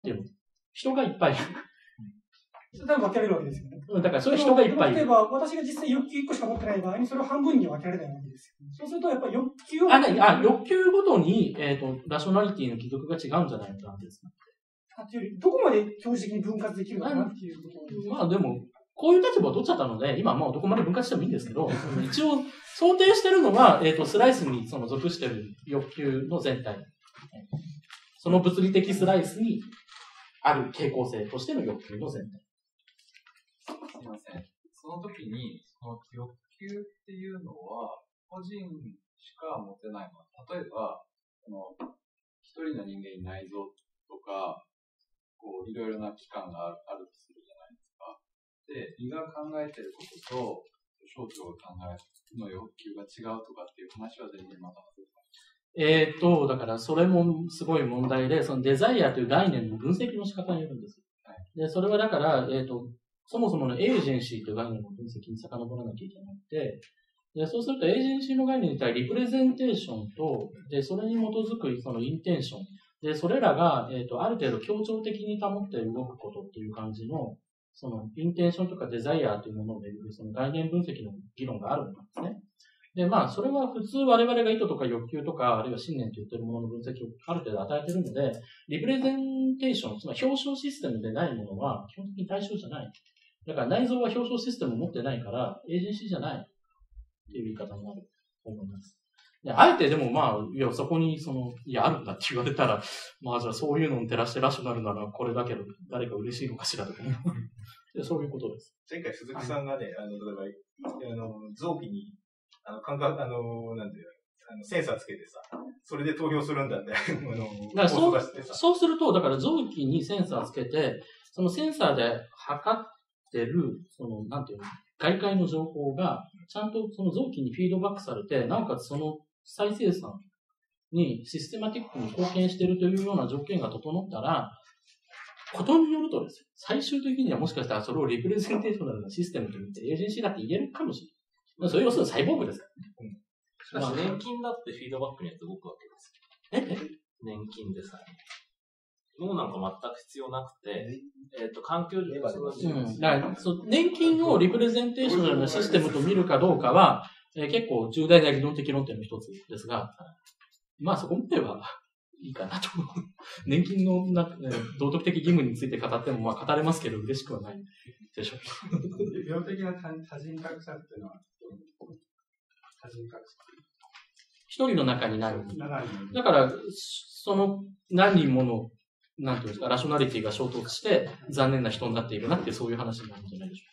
ていうの。人がいっぱいいる。 それ多分分けられるわけですよね。 だからそれ人がいっぱいいる。 例えば、私が実際欲求1個しか持ってない場合に、それを半分に分けられないわけですよ。そうすると、やっぱり欲求を。 欲求ごとに、ラショナリティの貴族が違うんじゃないかなんですか。 というより、どこまで表示的に分割できるのかなっていうことまあでも、こういう立場を取っちゃったので、今はもうどこまで分割してもいいんですけど、一応想定してるのは、スライスにその属してる欲求の全体。その物理的スライスにある傾向性としての欲求の全体。 すみません。その時に、その欲求っていうのは、個人しか持てないのは、例えば、一人の人間に内臓とか、こう、いろいろな器官があるとするじゃないですか。で、胃が考えてることと、小腸が考えるの欲求が違うとかっていう話は全然また外れだからそれもすごい問題で、そのデザイアという概念の分析の仕方によるんです。はい、で、それはだから、そもそものエージェンシーという概念の分析に遡らなきゃいけなくて、でそうするとエージェンシーの概念に対してリプレゼンテーションと、で、それに基づくそのインテンション。で、それらが、ある程度協調的に保って動くことっていう感じの、そのインテンションとかデザイアというものをめぐるその概念分析の議論があるんですね。で、まあ、それは普通我々が意図とか欲求とか、あるいは信念と言っているものの分析をある程度与えているので、リプレゼンテーション、つまり表彰システムでないものは基本的に対象じゃない。だから内臓は表彰システムを持ってないから、エージェンシーじゃないっていう言い方になると思います。であえてでもまあ、いや、そこにあるんだって言われたら、まあじゃあそういうのに照らしてラショナルならこれだけど、誰か嬉しいのかしらとか、そういうことです。 前回鈴木さんがね、例えば、臓器に、感覚、なんていうセンサーつけてさ、それで投票するんだって、 だからそうすると、だから臓器にセンサーつけて、そのセンサーで測ってる、なんていうの、外界の情報が、ちゃんとその臓器にフィードバックされて、なおかつその再生産にシステマティックに貢献しているというような条件が整ったら、ことによるとですよ、最終的にはもしかしたらそれをリプレゼンテーショナルなシステムと言ってエージェンシーだって言えるかもしれない。それ要するにサイボーグですからね。 しかし年金だってフィードバックによって動くわけですよ。年金でさえ。脳なんか全く必要なくて、環境上だから年金をリプレゼンテーショナルなシステムと見るかどうかは、結構重大な議論的論点の一つですが、まあそこまではいいかなと。年金の道徳的義務について語ってもまあ語れますけど嬉しくはないでしょう。 病的な多人格差っていうのは、多人格差。 一人の中に何人。だから、その何人もの、なんていうんですか、ラショナリティが衝突して残念な人になっているなってそういう話になるんじゃないでしょ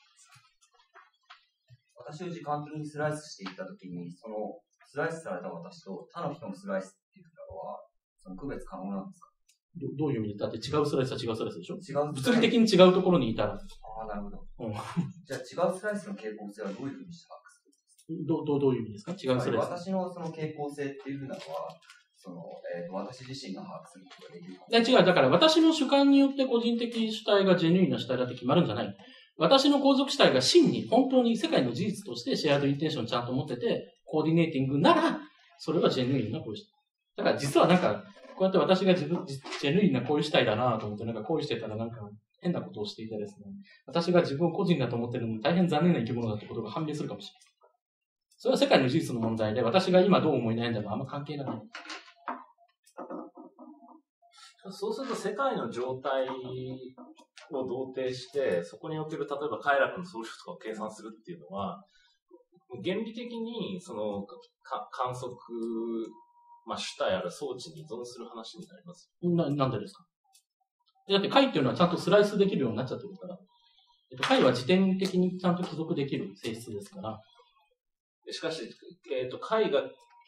うか。私を時間的にスライスしていったときに、そのスライスされた私と他の人のスライスっていうのは、その区別可能なんですか？ どういう意味でだって違うスライスは違うスライスでしょ？ 違う。 物理的に違うところにいたら。 ああ、なるほど。じゃあ違うスライスの傾向性はどういうふうにして把握するんですか？ どういう意味ですか？違うスライス。 私のその傾向性っていうふうなのは、私自身が把握することができるか？ 違う。だから私の主観によって個人的主体がジェヌインな主体だって決まるんじゃない。私の皇族主体が真に本当に世界の事実としてシェアードインテンションちゃんと持ってて、コーディネーティングなら、それはジェヌインなこういう主体。だから実はこうやって私がジェヌインなこういう主体だなと思って行為してたら変なことをしていてですね、私が自分を個人だと思ってるのに大変残念な生き物だってことが判明するかもしれない。それは世界の事実の問題で、私が今どう思い悩んでもあんま関係がない。 そうすると世界の状態を同定して、そこにおける例えば快楽の総量とかを計算するっていうのは、原理的にその観測、主体ある装置に依存する話になります。 なんでですか？だって解っていうのはちゃんとスライスできるようになっちゃってるから。解は時点的にちゃんと帰属できる性質ですから。 しかし、解が、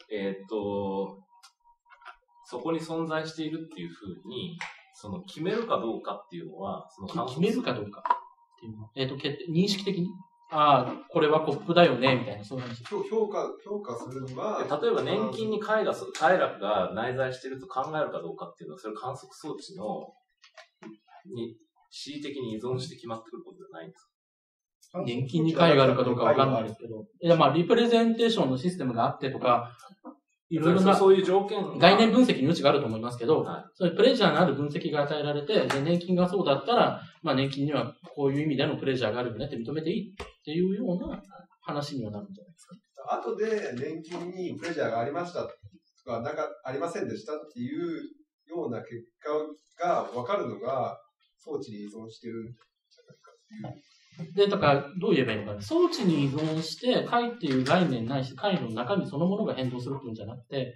そこに存在しているっていうふうに、決めるかどうかっていうのは、 決めるかどうかっていうのは、認識的にこれはコップだよね、みたいな、そういう話。 評価するのが、 例えば年金に快楽が内在していると考えるかどうかっていうのは、それ観測装置に恣意的に依存して決まってくることじゃないんですか？ 年金に解があるかどうかわかんないですけど、リプレゼンテーションのシステムがあってとか、 いろいろなそういう条件概念分析に余地があると思いますけど、 はそういうプレジャーのある分析が与えられて、で、年金がそうだったら、まあ年金にはこういう意味でのプレジャーがあるよねって認めていいっていうような話にはなるんじゃないですか。 後で年金にプレジャーがありましたとか、なんかありませんでしたっていうような結果が分かるのが装置に依存してるんじゃないかっていう。 で、とか、どう言えばいいのかな。装置に依存して、解っていう概念ないし、解の中身そのものが変動するっていうんじゃなくて、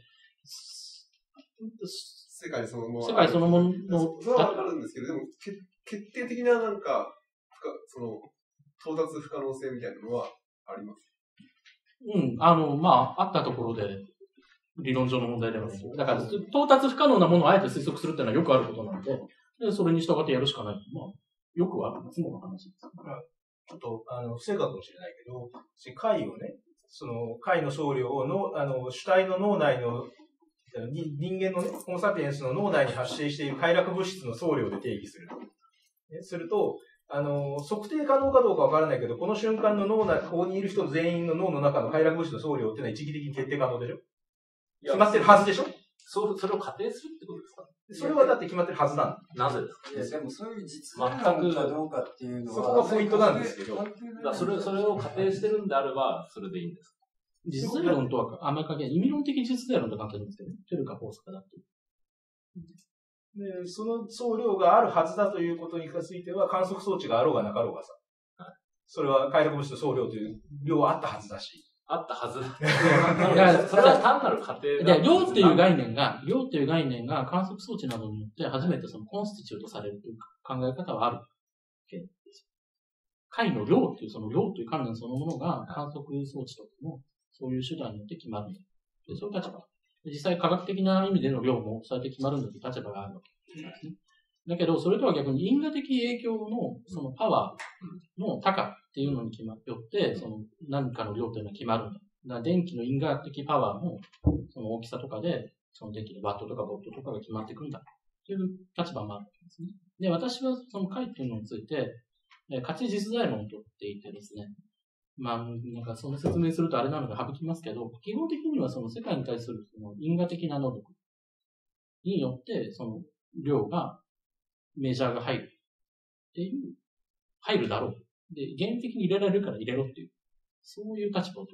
世界そのもの。 世界そのものの、 それは分かるんですけど、でも、決定的ななんか、到達不可能性みたいなのはあります。 うん。まあ、あったところで、理論上の問題ではない。だから、到達不可能なものをあえて推測するっていうのはよくあることなので、でそれに従ってやるしかない。まあ、よくあるいつもの話です。 ちょっと、不正確かもしれないけど、解をね、その、解の総量を主体の脳内の、人間のね、ホモサピエンスの脳内に発生している快楽物質の総量で定義する。すると、測定可能かどうかわからないけど、この瞬間の脳内、ここにいる人全員の脳の中の快楽物質の総量っていうのは一義的に決定可能でしょ？決まってるはずでしょ？ それを仮定するってことですか？ それはだって決まってるはずなんだ。 なぜですか？ でもそういう実論かどうかっていうのは、 そこがポイントなんですけど、 それを仮定してるんであれば、それでいいんですか？ 実在論とはあんまり関係ない。意味論的実在論と関係ないんですけどね。トゥルかフォースかだっていう。 で、その総量があるはずだということについては、観測装置があろうがなかろうがさ、それは快楽物質の総量という量はあったはずだし。 あったはず。 だからそれは単なる仮定で、量っていう概念が観測装置などによって初めてそのコンスティチュートされるという考え方はあるわけです。解の量っていう、その量という観念そのものが観測装置とかのそういう手段によって決まるんだ。で、そういう立場。実際科学的な意味での量もそうやって決まるんだという立場があるわけですね。だけど、それとは逆に因果的影響のそのパワーの高っていうのによって、その何かの量というのは決まるんだ。だから電気の因果的パワーもその大きさとかで、その電気のワットとかボットとかが決まってくるんだという立場もあるわけですね。で、私はその解っていうのについて、価値実在論とっていてですね、まあ、なんかその説明するとあれなので省きますけど、基本的にはその世界に対するその因果的な能力によって、その量がメジャーが入るっていう、入るだろう。で、原理的に入れられるから入れろっていう、そういう立場を取って。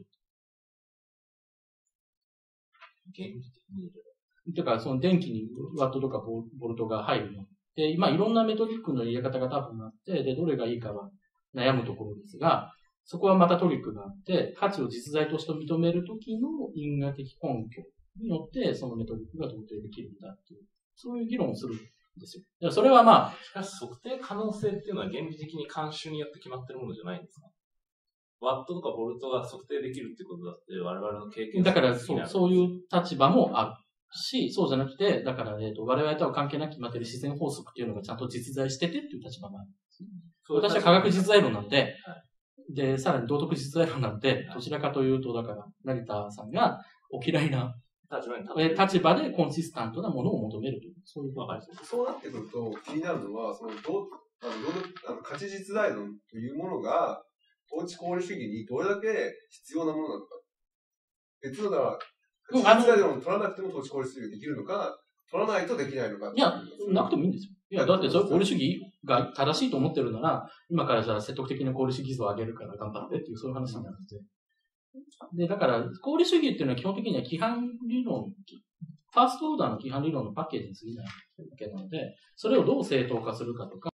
原理的に入れる。てか、その電気にワットとかボルトが入るの。で、まあいろんなメトリックの入れ方が多分あって、で、どれがいいかは悩むところですが、そこはまたトリックがあって、価値を実在として認めるときの因果的根拠によって、そのメトリックが同定できるんだっていう、そういう議論をするんですよ。だからそれはまあ、 しかし測定可能性っていうのは原理的に慣習によって決まってるものじゃないんですか？ワットとかボルトが測定できるってことだって我々の経験だからそういう立場もあるし、そうじゃなくて、だから、我々とは関係なく決まっている自然法則っていうのがちゃんと実在しててっていう立場もあるんですね。私は科学実在論なんで、で、さらに道徳実在論なんで、どちらかというと、だから、成田さんがお嫌いな立場でコンシスタントなものを求めるという、そういうことがあります。 そうなってくると、気になるのは、その価値実在論というものが、統治功利主義にどれだけ必要なものなのか。別のだから、価値実在論を取らなくても統治功利主義ができるのか、取らないとできないのか。 いや、なくてもいいんですよ。いや、だってそれ功利主義が正しいと思ってるなら、今からじゃあ説得的な功利主義図を上げるから頑張ってっていうそういう話になるんで。で、だから、功利主義っていうのは基本的には規範理論、ファーストオーダーの規範理論のパッケージに過ぎないわけなので、それをどう正当化するかとか、